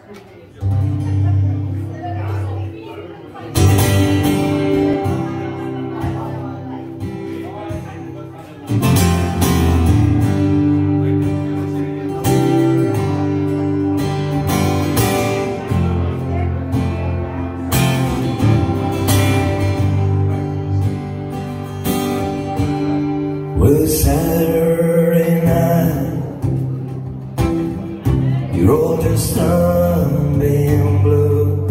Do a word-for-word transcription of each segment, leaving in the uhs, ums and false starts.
Well, it's Saturday night, you're all just up in blue,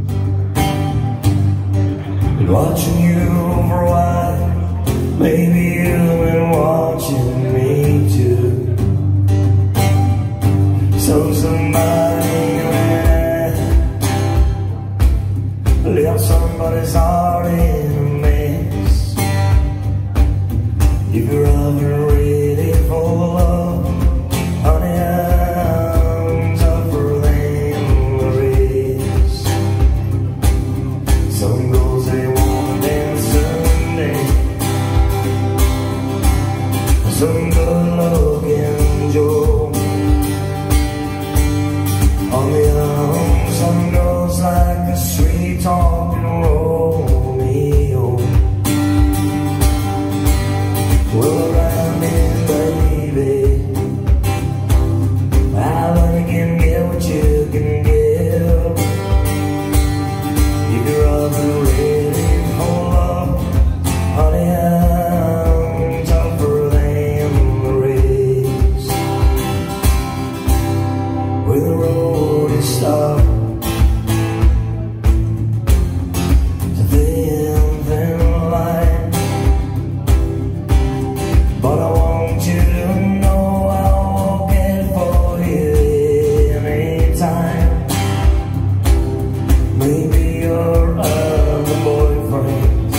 been watching you for a while, maybe you've been watching me too. So somebody left somebody's heart in a mess. If you're ever ready for love, honey, I'm tougher than the rest. Some girls, they want to dance Sunday, some good-looking Joe. On the other, some girls like the sweet talking Romeo. Well, around here, baby, I love you can get what you can give. If you're up and ready for love, honey, I'm tougher than the rest. When the road is stopped, but I want you to know I'll walk it for you anytime. Maybe your other boyfriend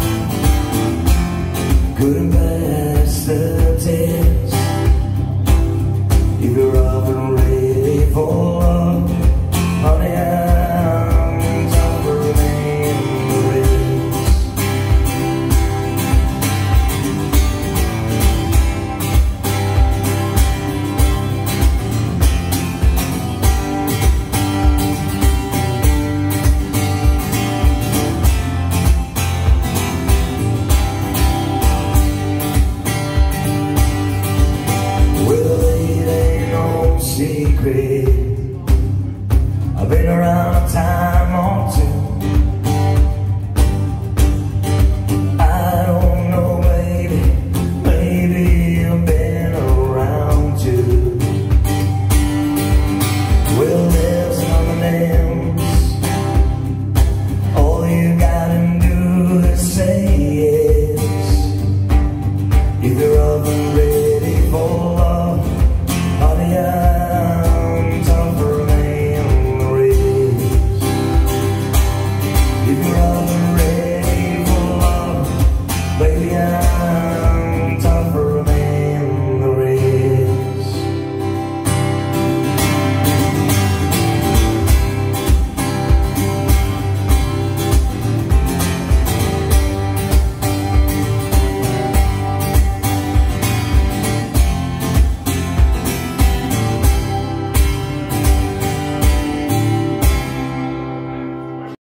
couldn't pass the test. If you're up and ready for love, honey, I'm tougher than the rest. Secret, I've been around town